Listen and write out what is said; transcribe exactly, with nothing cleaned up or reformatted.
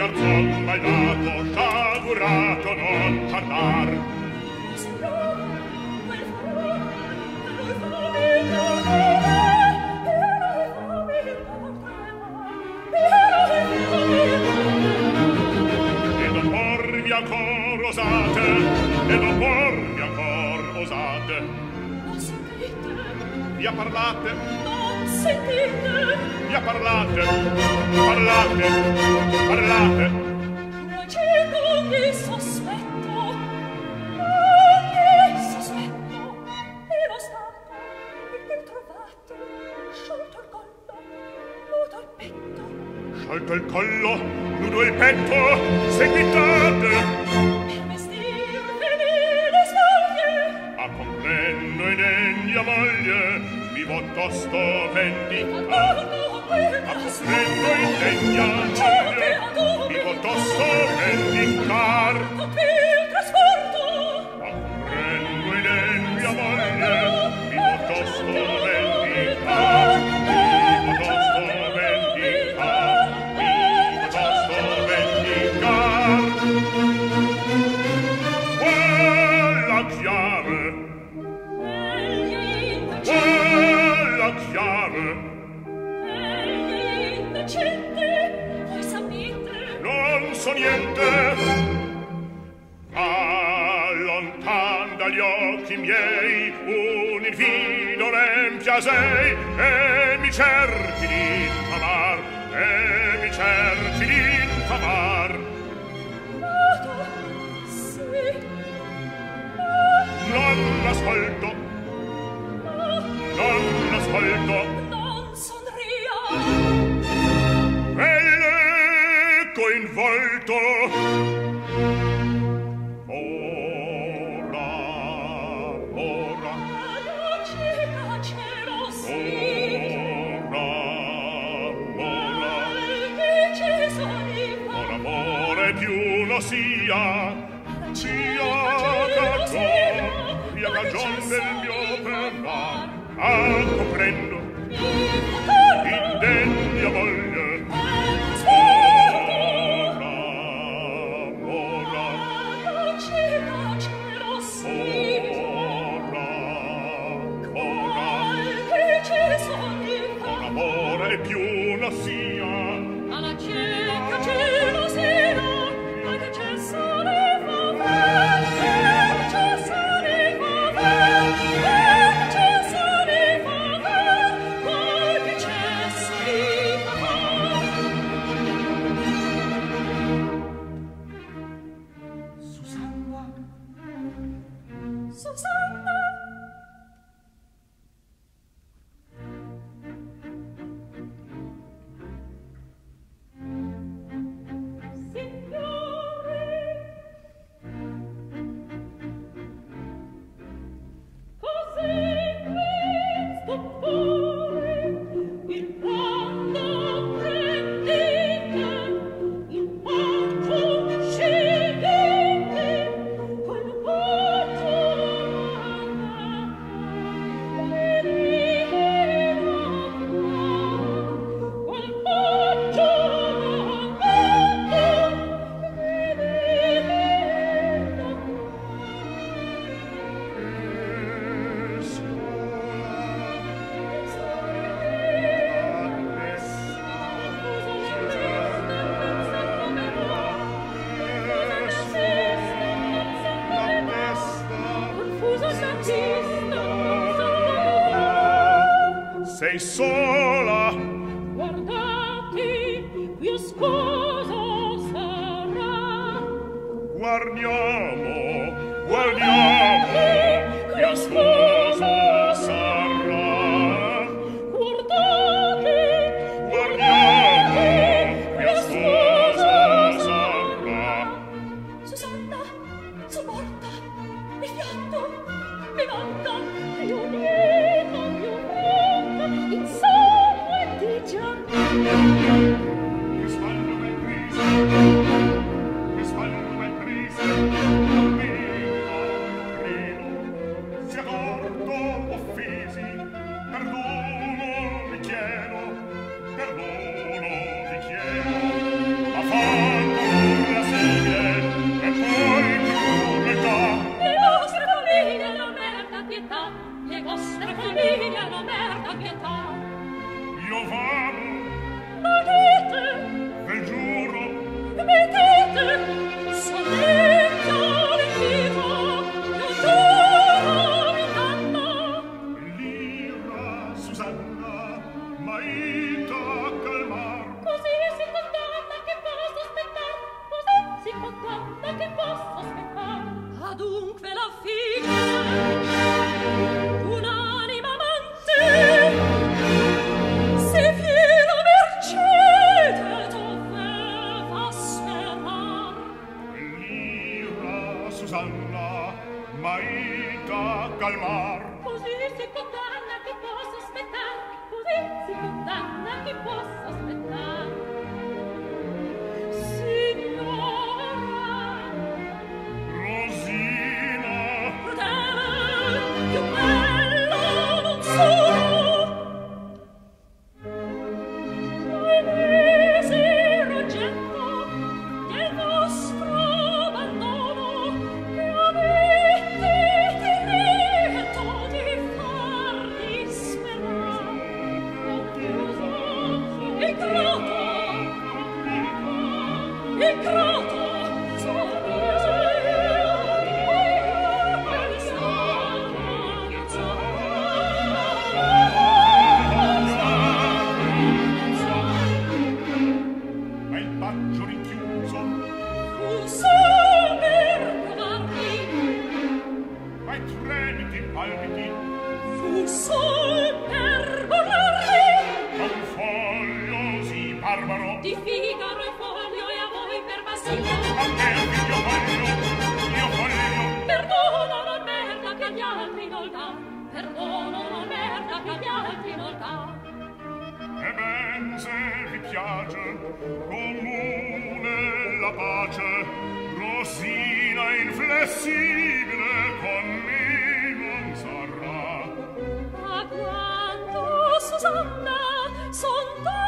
garzon m'hai dato, sciagurato non tardar. E non pormi ancor osate, e non pormi ancor osate. Non sentite? Via parlate. Non sentite? Via parlate, parlate, parlate. Non cieco che sospetto, ogni sospetto, e lo stato, e che trovate, sciolto il collo, nudo il petto. Sciolto il collo, nudo il petto, seguitate. Il vestir femminile spoglie, A comprendo indegna moglie, mi vo tosto vendica. adorno quel A caso, comprendo indegna moglie, mi vo tosto vendicar. con che il trasporto, A comprendo indegna moglie, mi vo tosto vendicar. Mi vo tosto vendicar. Mi vo tosto vendicar. Quella chiave, egli innocente, quella chiave, egli innocente, voi sapete, non so niente. Allontan dagli occhi miei un infido rempiasei, e mi cerchi di infamar, e mi cerchi di infamar. noto, sì, Non ascolto, non ascolto, non sonria, e l'eco in volto. Ora, ora, la cieca cielo sì, ora, ora, che ci sono ora amore più non sia, sia cielo cagion, sia cagion del mio pervar. Ah, comprendo, indegna moglie. Ora, ora, ora, ora, amore più non sia. alla cieca gelosina, ma che c'è sole fa che c'è sole fa che c'è sole fa che c'è sole fa. Susanna, Susanna, signore, così questo cuore il mondo prendete, il bacio scegliete, quel bacio sei sola, guardate, qui sposo sarà. guardiamo, guardiamo, mio sposo sarà. Guardate, Guardiamo, mio sposo sarà. Susanna, son morta, mi fiatto, mi manca, più lieta, più pronta, in sangue di già. Mi spallo ben crise, mi spallo ben crise, non vivo, non credo, sia torto offesi, perdono vi chiedo, perdono vi chiedo, ma fatto Susanna, son